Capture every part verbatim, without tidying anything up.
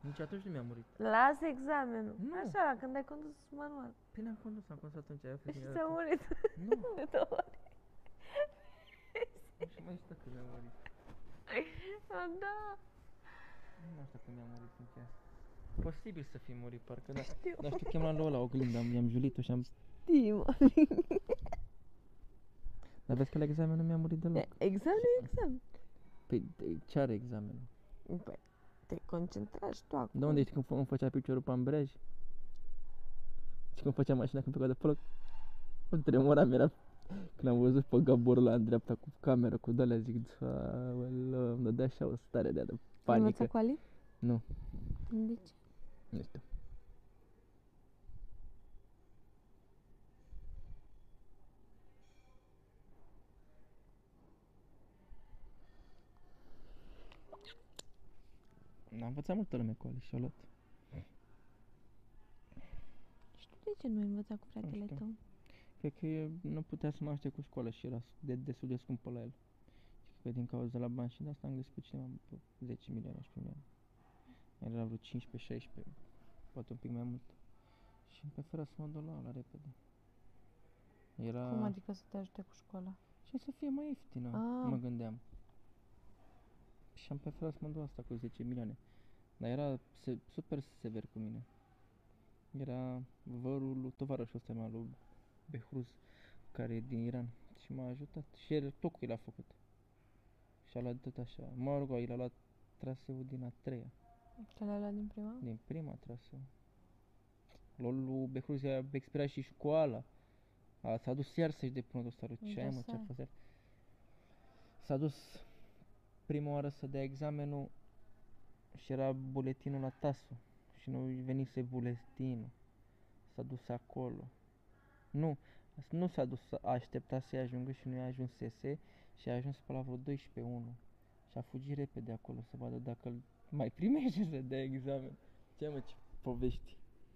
Nici atunci nu mi-a murit. Lasă examenul. Nu. Așa, când ai condus manual. Păi n-am condus, am condus atunci, aia a fost Și prima ți-a dată. murit. Nu. De două ori. Nu știu mai știu când mi-a murit. Da. Nu mai știu când mi-a murit sincer. Posibil să fi murit, parcă da. Știu. Dar știu că am luat lui ăla oglinda, i-am julit-o și am... Știi, mă. Dar vezi că la examen nu mi-a murit deloc. Examen e examen. Păi de- ce are examenul? Păi, te concentra și tu acum. De unde știi când fă- îmi făcea piciorul pe ambreiaj? Și când făcea mașina când pleca de foc? Îmi tremura, mi-era... Când am văzut pe Gaborul la în dreapta cu cameră, cu de-alea, zic, aoleu, îmi dădea așa o stare de, de Ai panică. învățat cu Ali? Nu, De ce? nu știu. Am învățat multă lume cu Ali și a luat. Și tu de ce nu ai învățat cu fratele știu. tău? Cred că e- nu putea să mă aștept cu școala și era de, destul de scumpă la el. Și cred că din cauza la bani și de asta am găsit pe cineva pe zece milioane, unsprezece milioane. Era vreo cincisprezece șaisprezece, poate un pic mai mult. Și îmi preferă să mă duc la ăla repede. Era... Cum adică să te ajute cu școala? Și să fie mai ieftină, Ah. mă gândeam. Și am preferat să mă duc asta cu zece milioane. Dar era se, super sever cu mine. Era vărul lui tovarășul ăsta meu, lui Behruz, care e din Iran. Și m-a ajutat. Și el tot cu el a făcut. Și a luat tot așa. Mă rog, el a luat traseul din a treia. Că le-ai luat din prima? Din prima traseu. Lol lui Behruz a expirat și școala. A, s-a dus iar să-și depună dosarul. Ce Da, ai mă, ce a stai. fost iar? S-a dus prima oară să dea examenul și era buletinul la tasul. Și nu venise buletinul. S-a dus acolo. Nu, nu s-a dus, a așteptat să-i ajungă și nu i-a ajunsese și a ajuns pe la vreo doisprezece unu. Și a fugit repede acolo să vadă dacă îl mai primește să dea examen. Ce mă, ce povești.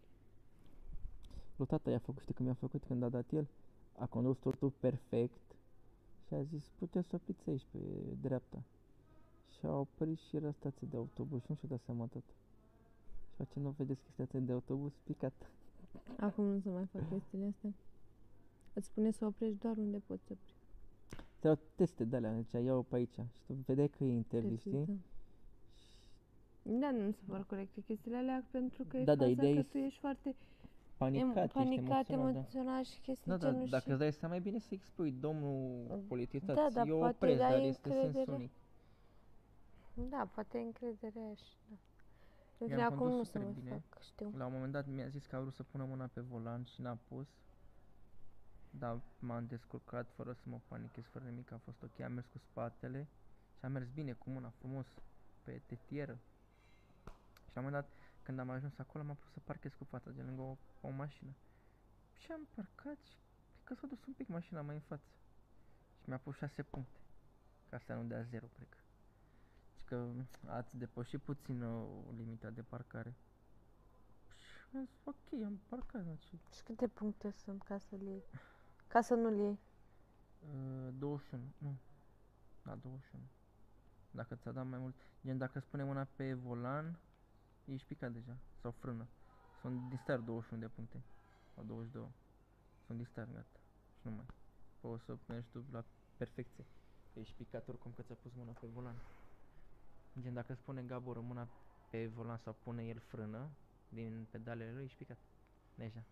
Lui tata i-a făcut, știi cum i-a făcut când a dat el? A condus totul perfect și a zis, puteți să opriți aici pe dreapta. Și a oprit și era stație de autobuz și nu și-a dat seama tot. Și face, nu vedeți că e stație de autobuz picat. Acum nu se mai fac chestiile astea. Îți spune să oprești doar unde poți opri. Ți-au teste de alea, zicea, ia-o pe aici. Și tu vedeai că e interviu, știi? Perfect, da. Da, nu mi se par corecte chestiile alea pentru că e Da, da, faza ideea că e tu ești foarte Panicat, em- ești panicat, emoționat, da. emoționat și chestii Da, da, genul dacă și... îți dai seama, e bine să expui, domnul politițat, Da, dar eu poate opresc, dar ai este încredere. sens unic. Da, poate ai încredere și... Da. În Eu fine, am acum condus nu se super mai bine. fac, știu. La un moment dat mi-a zis că a vrut să pună mâna pe volan și n-a pus. Dar m-am descurcat fără să mă panichez, fără nimic, a fost ok, am mers cu spatele și am mers bine cu mâna, frumos, pe tetieră. Și la un moment dat, când am ajuns acolo, m-am pus să parchez cu fața de lângă o, o mașină. Și am parcat și cred că s-a dus un pic mașina mai în față. Și mi-a pus șase puncte. Ca să nu dea zero, cred că. Și că ați depășit puțin uh, limita de parcare. Și am zis, ok, am parcat, znači, Și câte puncte sunt ca să le iei? Ca să nu le iei. uh, douăzeci și unu, nu, da, douăzeci și unu. Dacă ți-a dat mai mult, gen dacă spune mâna pe volan, ești picat deja, sau frână. Sunt din start douăzeci și unu de puncte, sau douăzeci și doi. Sunt din start, gata, și nu mai. Poți să mergi tu la perfecție. Ești picat oricum că ți-a pus mâna pe volan. Gen dacă spune Gabor mâna pe volan sau pune el frână din pedalele lui, ești picat. Deja.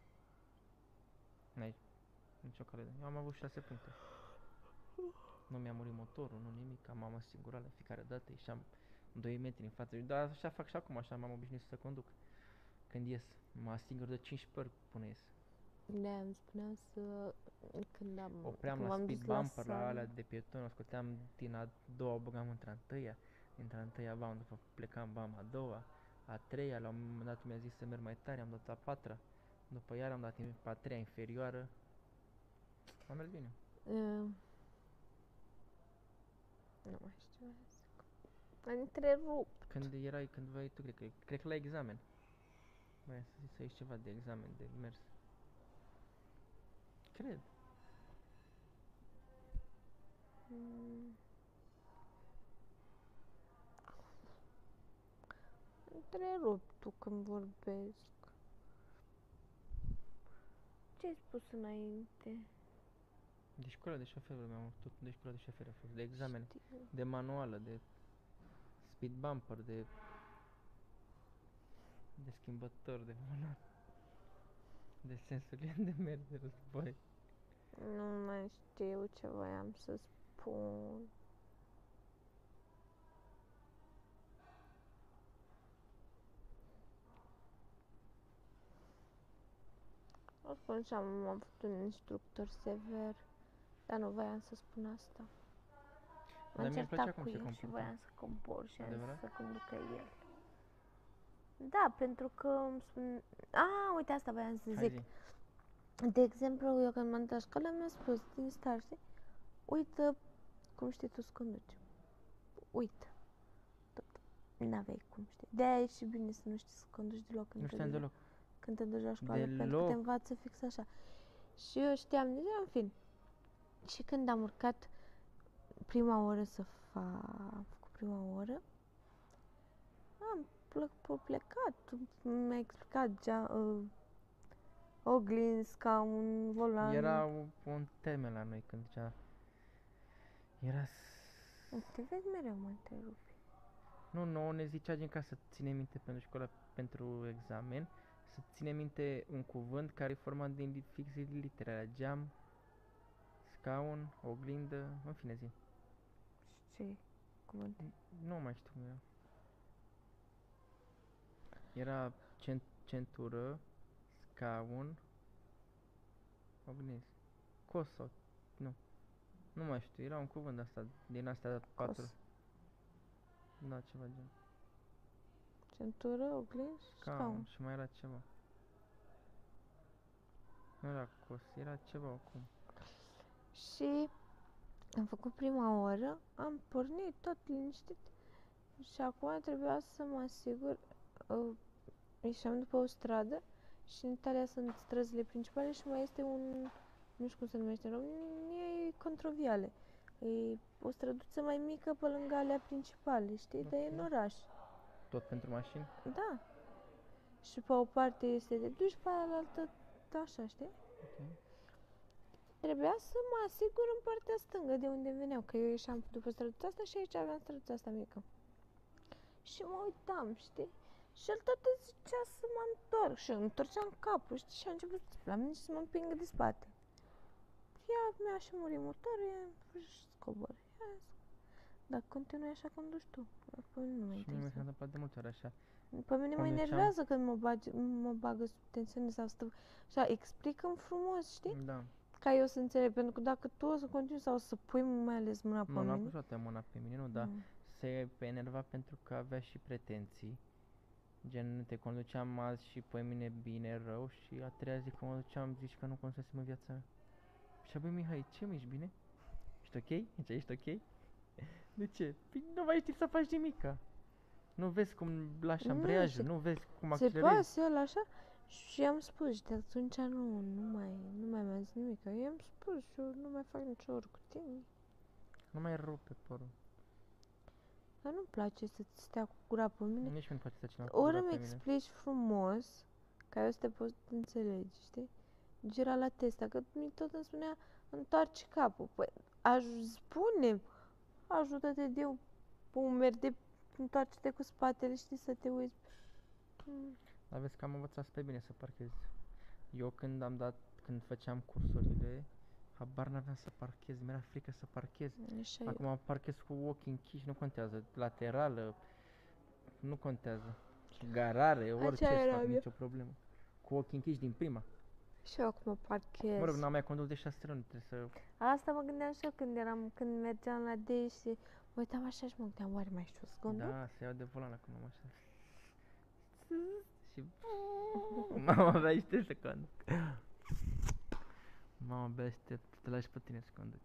N-ai nicio cale de... Eu am avut șase puncte. Nu mi-a murit motorul, nu nimic, am asigurat la fiecare dată, ieșeam doi metri în față. Dar așa fac și acum, așa m-am obișnuit să conduc. Când ies, mă asigur de cincisprezece ori până ies. De îmi spuneam să... Când am... Opream când la m-am speed dus la bumper, la sală. alea de pieton, o scoteam din a doua, o băgam între a întâia, dintre a întâia bam, după plecam bam a doua, a treia, la un moment dat mi-a zis să merg mai tare, am dat a patra, după iar am dat pe a treia inferioară, am mers bine. Uh, nu mai știu ce mai zic. Am întrerupt. Când erai, când vrei tu, cred că, cred că la examen. Mai să zici să ieși ceva de examen, de mers. Cred. Mm. întrerupi tu când vorbesc. Ce ai spus înainte? De școală de șofer, mi-am tot de școală de șofer a fost, de examene, Știu. de manuală, de speed bumper, de de schimbător, de volan, de sensul de mers, de război. Nu mai știu ce voiam să spun. Oricum și am avut un instructor sever, dar nu voiam să spun asta. M-am Dar mie îmi plăcea certat cum cu se el și comporta. voiam să cobor și am zis Adevărat? să conducă el. Da, pentru că îmi spun... A, uite, asta voiam să Hai zic. zi. De exemplu, eu când m-am dat la școală mi-a spus din start, știi? Uită cum știi tu să conduci. Uită. Tot. N-aveai cum știi. De-aia e și bine să nu știi să conduci deloc când, Nu te, știam duci, deloc. când te duci la școală, pentru că te Deloc. învață fix așa. Și eu știam deja, în fin. Și când am urcat prima oră să fac, am făcut prima oră, am ple- plecat, mi-a explicat gea, uh, oglinzi, scaun, volan. Era o- un teme la noi când zicea... Era... s- Te vezi mereu, mă întrerupi. Nu, nouă ne zicea gen ca să ține minte pentru școală, pentru examen, să ține minte un cuvânt care e format din li- fix din litere, alea, geam, scaun, oglindă, în fine zi. Și ce cuvânt? Nu mai știu cum era. Era cent- centură, scaun, oglindă, cos sau... Nu. Nu mai știu, era un cuvânt asta, din astea patru. Cos. Da, ceva gen. Centură, oglinzi, Scaun scaun. și mai era ceva. Nu era cos, era ceva acum. Și am făcut prima oră, am pornit tot liniștit și acum trebuia să mă asigur, uh, ieșeam după o stradă și în Italia sunt străzile principale și mai este un, nu știu cum se numește în România, e controviale. E o străduță mai mică pe lângă alea principale, știi? Dar e în Ok. oraș. Tot pentru mașini? Da. Și pe o parte este de duș, pe aia așa, știi? Ok. Trebuia să mă asigur în partea stângă de unde veneau, că eu ieșeam după străduța asta și aici aveam străduța asta mică. Și mă uitam, știi? Și el tot îmi zicea să mă întorc și eu întorceam capul, știi? Și a început la mine și să mă împingă de spate. Ia, mi-a și murit motorul, ia, și scobor. Ia, dar continui așa conduci tu. Pe mine nu mă Și mie mi s-a interesează. întâmplat de multe ori așa. Pe mine mă Conduceam- enervează când mă, bagi, mă bagă sub tensiune sau stă... Așa, explică-mi frumos, știi? Da. Ca eu să înțeleg, pentru că dacă tu o să continui sau să pui mai ales mâna pe Nu, n-a mine... pus toată mâna pe mine, nu, dar nu. se enerva pentru că avea și pretenții. Gen, te conduceam azi și pe mine bine, rău și a treia zi când mă duceam zici că nu condusesem în viața mea. Și băi Mihai, ce mă, ești bine? Ești ok? Deci ești ok? De ce? Păi nu mai știi să faci nimica. Nu vezi cum lași Nu, ambreiajul, se- nu vezi cum Se accelerezi. pasă el așa și am spus și de atunci nu, nu mai, nu mai mi-a zis nimic. Eu i-am spus și eu nu mai fac nicio oră cu tine. Nu mai rupe părul. Dar nu-mi place să-ți stea cu gura pe mine. Nici mi-mi place să cineva cu Ori gura îmi pe mine. explici frumos, ca eu să te pot înțelegi, știi? Gira la testa, că mi tot îmi spunea, întoarce capul. Păi, aș spune, ajută-te de umeri, de întoarce-te cu spatele, știi, să te uiți. Mm. Dar vezi că am învățat spre bine să parchez. Eu când am dat, când făceam cursurile, habar n-aveam să parchez, mi-era frică să parchez. Așa e. Acum parchez cu ochii închiși, nu contează. Laterală, nu contează. Garare, orice Așa să era fac, eu. nicio problemă. Cu ochii închiși din prima. Și eu acum parchez. Mă rog, n-am mai condus de șase luni, trebuie să... Asta mă gândeam și eu când eram, când mergeam la Dei și mă uitam așa și mă gândeam, oare mai știu să conduc? Da, se iau de volan acum, am așa. Și... Mama abia aștept să conduc. Mama abia aștept să te lași pe tine să conduci.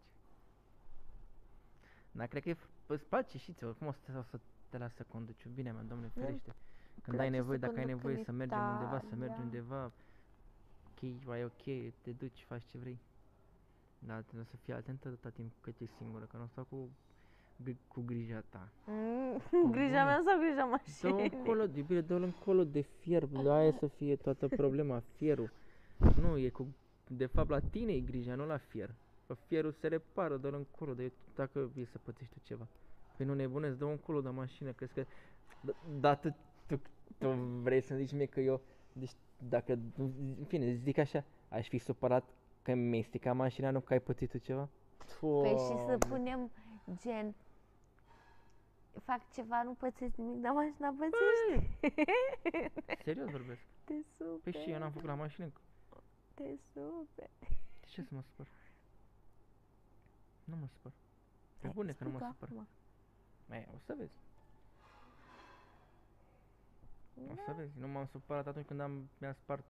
Dar cred că e f- îți place și ție, oricum o să te, o să te lasă să conduci, bine mea, Doamne Nu-mi ferește. Când place ai să nevoie, dacă ai conduc nevoie în să mergem undeva, să mergi Italia. undeva, ok, ai ok, te duci, faci ce vrei. Dar trebuie să fii atentă atâta timp cât ești singură, că nu stau cu gri- cu grija ta. Mm, grija mea sau grija Dă-o mașinii? încolo, iubire, dă-l încolo de fier, la aia să fie toată problema, fierul. Nu, e cu, de fapt la tine e grija, nu la fier. Că fierul se repară, dă-l încolo, de dacă e să pățești tu ceva. Păi nu nebunesc, dă-o încolo de mașină, crezi că... Da, da tu, tu, tu vrei să-mi zici mie că eu... Deci dacă, în fine, zic așa, aș fi supărat că mi-ai stricat mașina, nu că ai pățit tu ceva? Păi și să Doamne. punem gen... Fac ceva, nu pățești nimic, dar mașina pățește. Serios vorbesc. Te super. Păi și eu n-am făcut la mașină, Te super. de ce să mă supăr? Nu mă supăr. Pe Hai, bune că nu spui mă tu supăr. acum. Mai, o să vezi. O Da. să vezi. Nu m-am supărat atunci când am, mi-a spart